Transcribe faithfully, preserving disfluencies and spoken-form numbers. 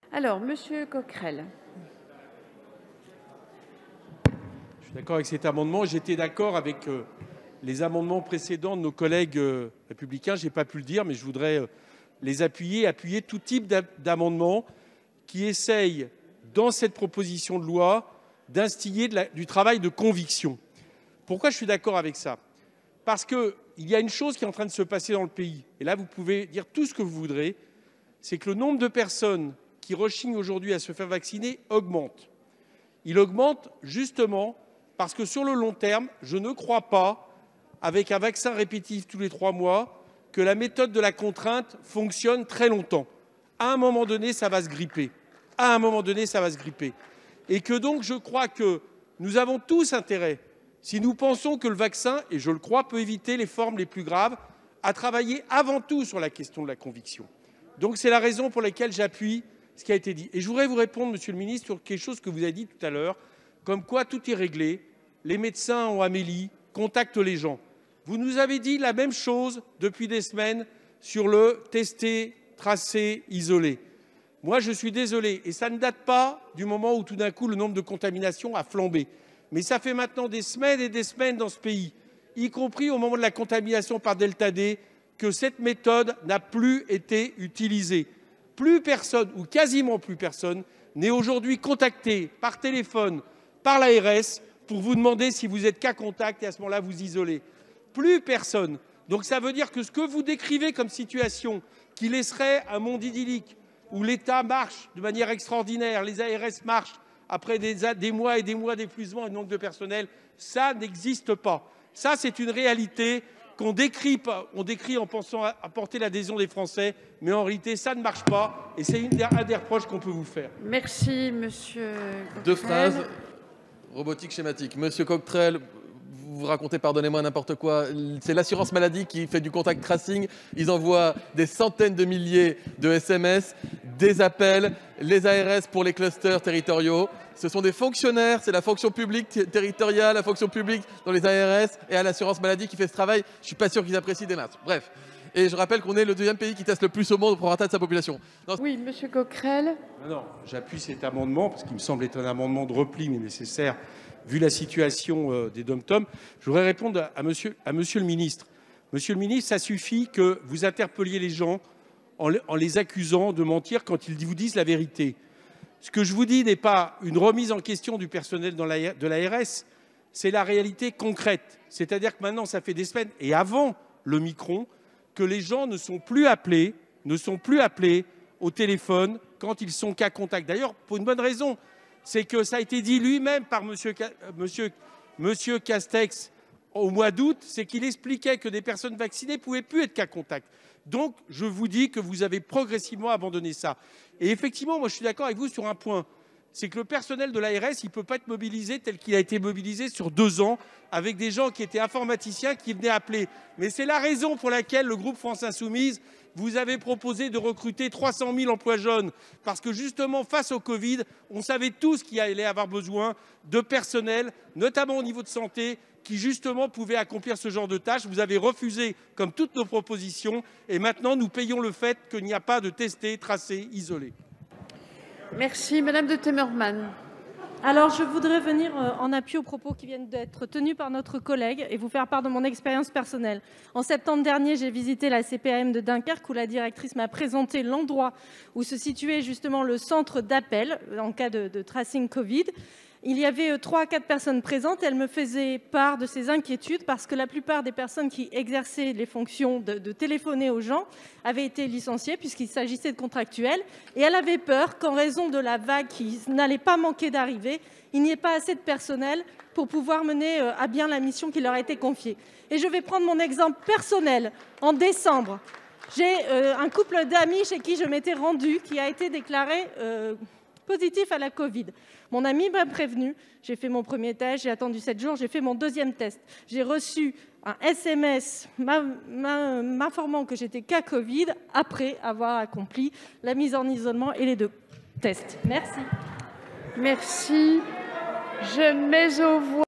Alors, Monsieur Coquerel. Je suis d'accord avec cet amendement. J'étais d'accord avec euh, les amendements précédents de nos collègues euh, républicains. Je n'ai pas pu le dire, mais je voudrais euh, les appuyer, appuyer tout type d'amendements qui essayent, dans cette proposition de loi, d'instiller du travail de conviction. Pourquoi je suis d'accord avec ça? Parce qu'il y a une chose qui est en train de se passer dans le pays, et là vous pouvez dire tout ce que vous voudrez, c'est que le nombre de personnes qui rechignent aujourd'hui à se faire vacciner augmente. Il augmente justement parce que sur le long terme, je ne crois pas, avec un vaccin répétitif tous les trois mois, que la méthode de la contrainte fonctionne très longtemps. À un moment donné, ça va se gripper. À un moment donné, ça va se gripper. Et que donc, je crois que nous avons tous intérêt, si nous pensons que le vaccin, et je le crois, peut éviter les formes les plus graves, à travailler avant tout sur la question de la conviction. Donc c'est la raison pour laquelle j'appuie ce qui a été dit. Et je voudrais vous répondre, Monsieur le Ministre, sur quelque chose que vous avez dit tout à l'heure, comme quoi tout est réglé, les médecins ont Amélie, contactent les gens. Vous nous avez dit la même chose depuis des semaines sur le tester, tracer, isoler. Moi, je suis désolé, et ça ne date pas du moment où tout d'un coup le nombre de contaminations a flambé. Mais ça fait maintenant des semaines et des semaines dans ce pays, y compris au moment de la contamination par Delta D, que cette méthode n'a plus été utilisée. Plus personne, ou quasiment plus personne, n'est aujourd'hui contacté par téléphone, par l'A R S, pour vous demander si vous êtes cas contact et à ce moment-là vous isolez. Plus personne. Donc ça veut dire que ce que vous décrivez comme situation, qui laisserait un monde idyllique, où l'État marche de manière extraordinaire, les A R S marchent après des, des mois et des mois d'épuisement et de manque de personnel, ça n'existe pas. Ça, c'est une réalité qu'on décrit, on décrit en pensant apporter l'adhésion des Français, mais en réalité, ça ne marche pas, et c'est un des reproches qu'on peut vous faire. Merci, Monsieur Coquerel. Deux phrases, robotique schématique. Monsieur Coquerel, vous racontez, pardonnez-moi, n'importe quoi. C'est l'assurance maladie qui fait du contact tracing. Ils envoient des centaines de milliers de S M S, des appels, les A R S pour les clusters territoriaux. Ce sont des fonctionnaires, c'est la fonction publique territoriale, la fonction publique dans les A R S et à l'assurance maladie qui fait ce travail. Je ne suis pas sûr qu'ils apprécient des masses. Bref. Et je rappelle qu'on est le deuxième pays qui teste le plus au monde pour un tas de sa population. Non, oui, Monsieur Coquerel. Non, non, j'appuie cet amendement parce qu'il me semble être un amendement de repli, mais nécessaire vu la situation euh, des dom-toms. Je voudrais répondre à monsieur, à monsieur le ministre. Monsieur le ministre, ça suffit que vous interpelliez les gens en, en les accusant de mentir quand ils vous disent la vérité. Ce que je vous dis n'est pas une remise en question du personnel dans la, de l'A R S, c'est la réalité concrète. C'est-à-dire que maintenant, ça fait des semaines, et avant le Micron, que les gens ne sont plus appelés, ne sont plus appelés au téléphone quand ils sont cas contact. D'ailleurs, pour une bonne raison, c'est que ça a été dit lui-même par monsieur, monsieur, monsieur Castex au mois d'août, c'est qu'il expliquait que des personnes vaccinées ne pouvaient plus être cas contact. Donc, je vous dis que vous avez progressivement abandonné ça. Et effectivement, moi, je suis d'accord avec vous sur un point. C'est que le personnel de l'A R S, il ne peut pas être mobilisé tel qu'il a été mobilisé sur deux ans, avec des gens qui étaient informaticiens qui venaient appeler. Mais c'est la raison pour laquelle le groupe France Insoumise vous avez proposé de recruter trois cent mille emplois jeunes. Parce que justement, face au Covid, on savait tous qu'il allait avoir besoin de personnel, notamment au niveau de santé, qui justement pouvait accomplir ce genre de tâches. Vous avez refusé, comme toutes nos propositions, et maintenant nous payons le fait qu'il n'y a pas de testé, tracé, isolé. Merci. Madame de Temmerman. Alors, je voudrais venir en appui aux propos qui viennent d'être tenus par notre collègue et vous faire part de mon expérience personnelle. En septembre dernier, j'ai visité la C P A M de Dunkerque où la directrice m'a présenté l'endroit où se situait justement le centre d'appel en cas de, de tracing Covid. Il y avait trois à quatre personnes présentes. Elle me faisait part de ses inquiétudes parce que la plupart des personnes qui exerçaient les fonctions de, de téléphoner aux gens avaient été licenciées puisqu'il s'agissait de contractuels. Et elle avait peur qu'en raison de la vague qui n'allait pas manquer d'arriver, il n'y ait pas assez de personnel pour pouvoir mener à bien la mission qui leur a été confiée. Et je vais prendre mon exemple personnel. En décembre, j'ai euh, un couple d'amis chez qui je m'étais rendue qui a été déclaré euh, positif à la Covid. Mon ami m'a prévenu, j'ai fait mon premier test, j'ai attendu sept jours, j'ai fait mon deuxième test. J'ai reçu un S M S m'informant que j'étais cas Covid après avoir accompli la mise en isolement et les deux tests. Merci. Merci. Je mets aux voix